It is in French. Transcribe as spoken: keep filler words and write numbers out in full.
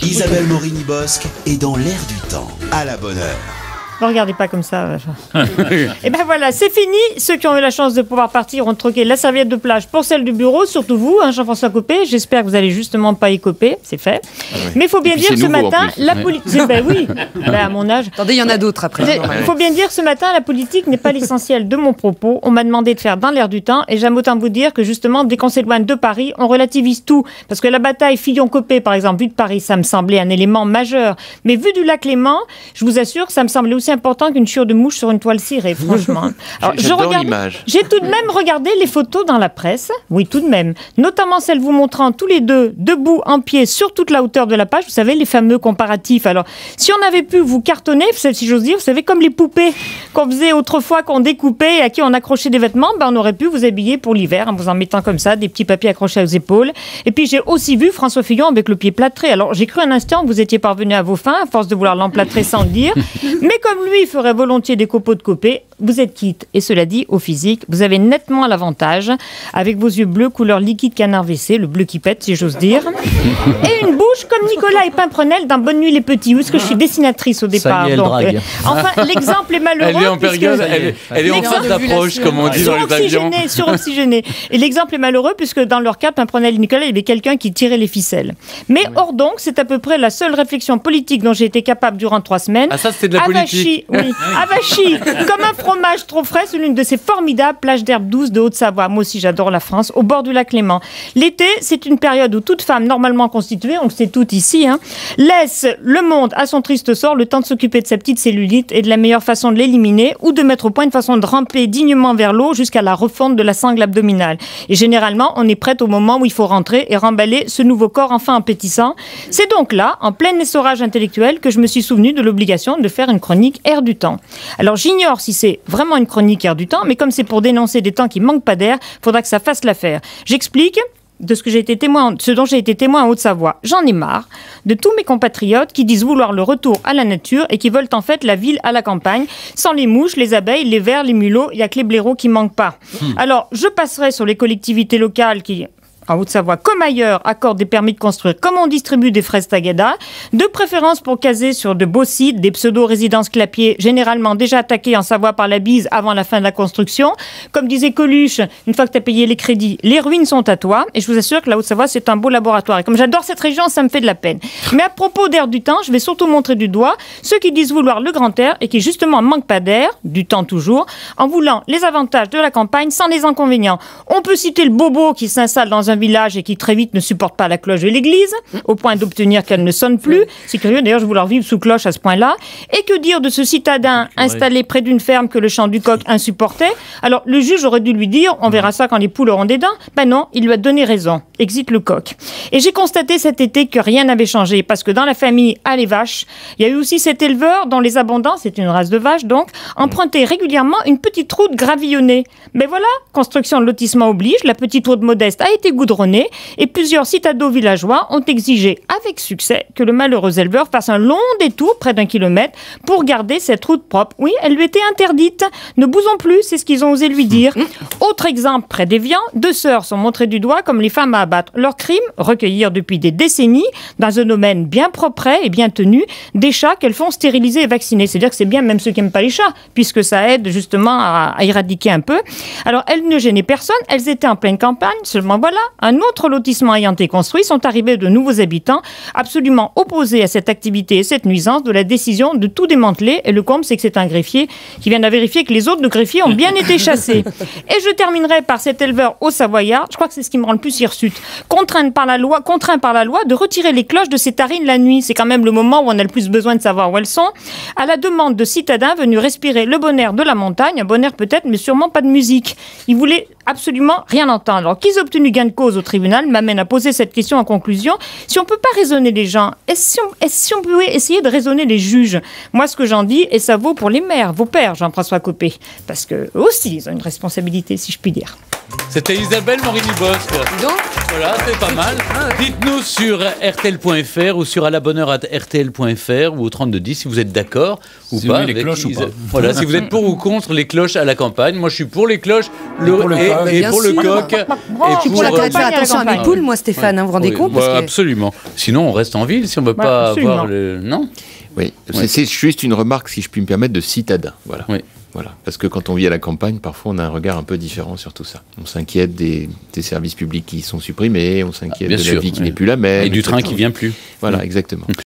Isabelle Morini-Bosc est dans l'air du temps, à la bonne heure. Ne regardez pas comme ça. Et ben voilà, c'est fini. Ceux qui ont eu la chance de pouvoir partir ont troqué la serviette de plage pour celle du bureau, surtout vous, hein, Jean-François Copé. J'espère que vous allez justement pas y coper, c'est fait. Ah oui. Mais il faut bien dire ce matin, la politique. Ben oui, ben à mon âge. Attendez, il y en a d'autres après. Il faut bien dire ce matin, la politique n'est pas l'essentiel de mon propos. On m'a demandé de faire dans l'air du temps, et j'aime autant vous dire que justement, dès qu'on s'éloigne de Paris, on relativise tout. Parce que la bataille Fillon-Copé, par exemple, vue de Paris, ça me semblait un élément majeur. Mais vu du lac Léman, je vous assure, ça me semblait aussi important qu'une chure de mouche sur une toile cirée, franchement. Alors, je regarde, j'ai tout de même regardé les photos dans la presse, oui, tout de même, notamment celles vous montrant tous les deux debout en pied sur toute la hauteur de la page, vous savez, les fameux comparatifs. Alors, si on avait pu vous cartonner, si j'ose dire, vous savez, comme les poupées qu'on faisait autrefois, qu'on découpait et à qui on accrochait des vêtements, ben, on aurait pu vous habiller pour l'hiver en vous en mettant comme ça, des petits papiers accrochés aux épaules. Et puis, j'ai aussi vu François Fillon avec le pied plâtré. Alors, j'ai cru un instant que vous étiez parvenu à vos fins, à force de vouloir l'emplâtrer sans le dire. Mais comme lui, il ferait volontiers des copeaux de Copé, vous êtes quitte. Et cela dit, au physique, vous avez nettement l'avantage, avec vos yeux bleus couleur liquide canard W C, le bleu qui pète, si j'ose dire, et une bouche comme Nicolas et Pimprenel dans Bonne nuit les petits, où est-ce que je suis dessinatrice au départ. Donc, euh, enfin, l'exemple est malheureux. Elle est en période, elle est, elle est en phase d'approche, comme on dit dans les avions. Suroxygéné. Et l'exemple est malheureux, puisque dans leur cas, Pimprenel et Nicolas, il y avait quelqu'un qui tirait les ficelles. Mais oui. Or donc, c'est à peu près la seule réflexion politique dont j'ai été capable durant trois semaines. Ah ça, c'était de la politique. Oui, avachi, comme un fromage trop frais sur l'une de ces formidables plages d'herbe douce de Haute-Savoie. Moi aussi, j'adore la France, au bord du lac Léman. L'été, c'est une période où toute femme normalement constituée, on le sait toutes ici, hein, laisse le monde à son triste sort le temps de s'occuper de sa petite cellulite et de la meilleure façon de l'éliminer ou de mettre au point une façon de ramper dignement vers l'eau jusqu'à la refonte de la sangle abdominale. Et généralement, on est prête au moment où il faut rentrer et remballer ce nouveau corps enfin appétissant. C'est donc là, en plein essorage intellectuel, que je me suis souvenu de l'obligation de faire une chronique air du temps. Alors j'ignore si c'est vraiment une chronique air du temps, mais comme c'est pour dénoncer des temps qui manquent pas d'air, il faudra que ça fasse l'affaire. J'explique de ce que j'ai été témoin, ce dont j'ai été témoin en Haute-Savoie. J'en ai marre de tous mes compatriotes qui disent vouloir le retour à la nature et qui veulent en fait la ville à la campagne, sans les mouches, les abeilles, les vers, les mulots, il n'y a que les blaireaux qui manquent pas. Mmh. Alors, je passerai sur les collectivités locales qui, en Haute-Savoie comme ailleurs, accordent des permis de construire comme on distribue des fraises tagada, de préférence pour caser sur de beaux sites, des pseudo-résidences clapiers, généralement déjà attaquées en Savoie par la bise avant la fin de la construction. Comme disait Coluche, une fois que tu as payé les crédits, les ruines sont à toi. Et je vous assure que la Haute-Savoie, c'est un beau laboratoire. Et comme j'adore cette région, ça me fait de la peine. Mais à propos d'air du temps, je vais surtout montrer du doigt ceux qui disent vouloir le grand air et qui justement manquent pas d'air, du temps toujours, en voulant les avantages de la campagne sans les inconvénients. On peut citer le bobo qui s'installe dans un village et qui très vite ne supporte pas la cloche de l'église, au point d'obtenir qu'elle ne sonne plus. C'est curieux, d'ailleurs, je voulais vivre sous cloche à ce point-là. Et que dire de ce citadin installé près d'une ferme que le chant du coq insupportait? Alors, le juge aurait dû lui dire, on verra ça quand les poules auront des dents. Ben non, il lui a donné raison. Exit le coq. Et j'ai constaté cet été que rien n'avait changé, parce que dans la famille à les vaches, il y a eu aussi cet éleveur dont les abondants, c'est une race de vaches donc, empruntaient régulièrement une petite route gravillonnée. Mais voilà, construction de lotissement oblige, la petite route modeste a été goudronnée et plusieurs citados villageois ont exigé avec succès que le malheureux éleveur fasse un long détour, près d'un kilomètre, pour garder cette route propre. Oui, elle lui était interdite. Ne bousons plus, c'est ce qu'ils ont osé lui dire. Autre exemple, près d'Évian, deux sœurs sont montrées du doigt comme les femmes à abattre. Leur crime, recueillir depuis des décennies, dans un domaine bien propre et bien tenu, des chats qu'elles font stériliser et vacciner. C'est-à-dire que c'est bien même ceux qui n'aiment pas les chats, puisque ça aide justement à, à éradiquer un peu. Alors, elles ne gênaient personne, elles étaient en pleine campagne, seulement voilà, un autre lotissement ayant été construit, sont arrivés de nouveaux habitants absolument opposés à cette activité et cette nuisance de la décision de tout démanteler. Et le comble, c'est que c'est un greffier qui vient de vérifier que les autres de greffiers ont bien été chassés. Et je terminerai par cet éleveur au Savoyard, je crois que c'est ce qui me rend le plus hirsute, contraint par la loi, contraint par la loi de retirer les cloches de ses tarines la nuit. C'est quand même le moment où on a le plus besoin de savoir où elles sont, à la demande de citadins venus respirer le bon air de la montagne, un bon air peut-être, mais sûrement pas de musique. Ils voulaient absolument rien entendre. Alors qu'ils aient obtenu gain de cause au tribunal m'amène à poser cette question en conclusion. Si on ne peut pas raisonner les gens, est-ce si on, est si on peut essayer de raisonner les juges? Moi, ce que j'en dis, et ça vaut pour les maires, vos pères, Jean-François Copé, parce qu'eux aussi, ils ont une responsabilité, si je puis dire. C'était Isabelle Morini-Bosc. Voilà, c'est pas mal. Dites-nous sur R T L point F R ou sur à la bonne heure à R T L point F R ou au trente-deux dix si vous êtes d'accord ou si pas. Les avec cloches Isa... ou pas. Voilà, si vous êtes pour ou contre les cloches à la campagne. Moi, je suis pour les cloches. Le... Pour le et, bah, et bien pour le sûr. coq. Et Puis pour la campagne, campagne, à la attention à mes campagne. poules, moi, Stéphane, hein, vous vous rendez Oui, compte bah, parce que... absolument. Sinon, on reste en ville si on ne veut Bah, pas absolument. avoir le... Non. Oui, Ouais. c'est c'est juste une remarque, si je puis me permettre, de citadin. Voilà. Oui. Voilà. Parce que quand on vit à la campagne, parfois on a un regard un peu différent sur tout ça. On s'inquiète des, des services publics qui sont supprimés, on s'inquiète Bien de sûr, la vie qui oui. n'est plus la même. Et du et cetera. train qui vient plus. Voilà, Mm. exactement.